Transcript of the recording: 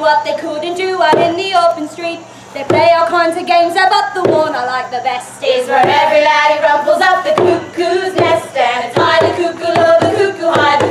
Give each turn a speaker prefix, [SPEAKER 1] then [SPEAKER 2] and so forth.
[SPEAKER 1] what they couldn't do out in the open street. They play all kinds of games there, but the one I like the best is where every laddie rumples up the cuckoo's nest, and it's hide the cuckoo, low the cuckoo, hide the